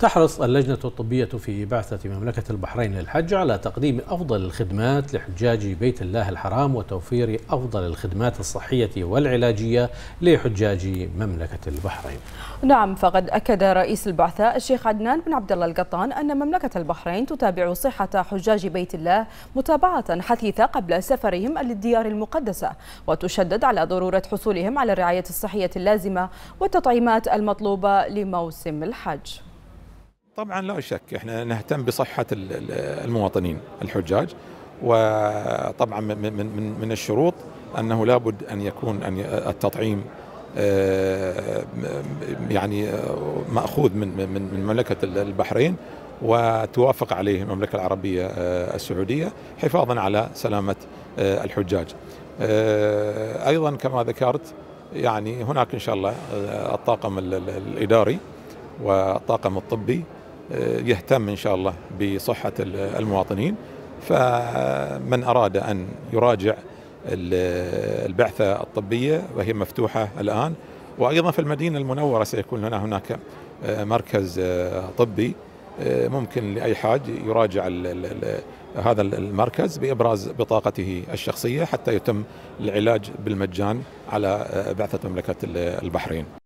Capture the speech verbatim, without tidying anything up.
تحرص اللجنة الطبية في بعثة مملكة البحرين للحج على تقديم أفضل الخدمات لحجاج بيت الله الحرام وتوفير أفضل الخدمات الصحية والعلاجية لحجاج مملكة البحرين. نعم، فقد أكد رئيس البعثة الشيخ عدنان بن عبد الله القطان أن مملكة البحرين تتابع صحة حجاج بيت الله متابعة حثيثة قبل سفرهم للديار المقدسة، وتشدد على ضرورة حصولهم على الرعاية الصحية اللازمة والتطعيمات المطلوبة لموسم الحج. طبعا لا شك احنا نهتم بصحة المواطنين الحجاج، وطبعا من من من الشروط انه لابد ان يكون ان التطعيم يعني مأخوذ من من من مملكة البحرين وتوافق عليه المملكة العربية السعودية حفاظا على سلامة الحجاج. ايضا كما ذكرت يعني هناك ان شاء الله الطاقم الإداري والطاقم الطبي يهتم إن شاء الله بصحة المواطنين، فمن أراد أن يراجع البعثة الطبية وهي مفتوحة الآن، وأيضا في المدينة المنورة سيكون لنا هناك مركز طبي ممكن لأي حاج يراجع هذا المركز بإبراز بطاقته الشخصية حتى يتم العلاج بالمجان على بعثة مملكة البحرين.